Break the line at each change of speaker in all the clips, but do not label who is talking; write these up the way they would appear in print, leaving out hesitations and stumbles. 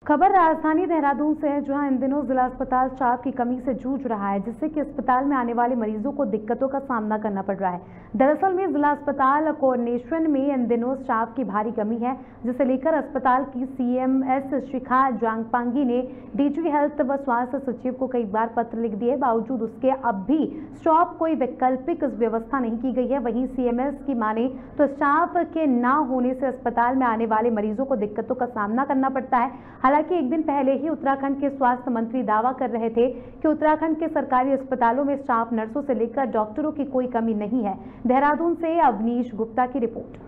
खबर राजधानी देहरादून से है, जहां इन दिनों जिला अस्पताल स्टाफ की कमी से जूझ रहा है, जिससे कि अस्पताल में आने वाले मरीजों को दिक्कतों का सामना करना पड़ रहा है। दरअसल में जिला अस्पताल कोऑर्डिनेशन में इन दिनों स्टाफ की भारी कमी है, जिसे लेकर अस्पताल की सीएमएस शिखा जांगपांगी ने डीजी हेल्थ व स्वास्थ्य सचिव को कई बार पत्र लिख दिए। बावजूद उसके अब भी स्टाफ कोई वैकल्पिक व्यवस्था नहीं की गई है। वहीं सीएमएस की माने तो स्टाफ के न होने से अस्पताल में आने वाले मरीजों को दिक्कतों का सामना करना पड़ता है। हालांकि एक दिन पहले ही उत्तराखंड के स्वास्थ्य मंत्री दावा कर रहे थे कि उत्तराखंड के सरकारी अस्पतालों में स्टाफ नर्सों से लेकर डॉक्टरों की कोई कमी नहीं है। देहरादून से अवनीश गुप्ता की रिपोर्ट।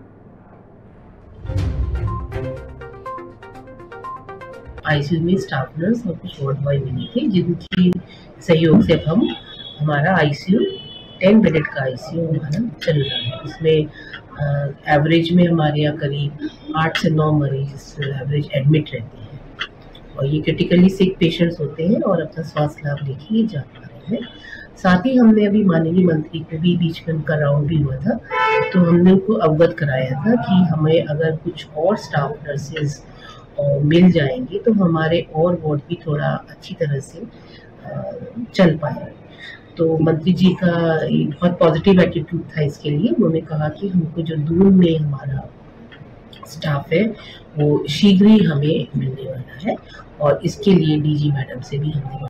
आईसीयू में स्टाफ नर्स और कुछ वार्ड बॉय मिली थी, जिनकी सहयोग से अब हमारा आईसीयू 10 बेडेड का आईसीयू हमारा चल रहा है। इसमें एवरेज में हमारे यहाँ करीब 8 से 9 मरीज एवरेज एडमिट रहते हैं और ये क्रिटिकली सिक पेशेंट्स होते हैं और अपना स्वास्थ्य लाभ लेके ये जा पा रहे हैं। साथ ही हमने अभी माननीय मंत्री को भी बीच में उनका राउंड भी हुआ था, तो हमने उनको अवगत कराया था कि हमें अगर कुछ और स्टाफ नर्सेज मिल जाएंगे तो हमारे और वार्ड भी थोड़ा अच्छी तरह से चल पाए। तो मंत्री जी का बहुत पॉजिटिव एटीट्यूड था इसके लिए। उन्होंने कहा कि हमको जो दून में हमारा स्टाफ है वो शीघ्र ही हमें मिलने वाला है और इसके लिए डीजी मैडम से भी हमने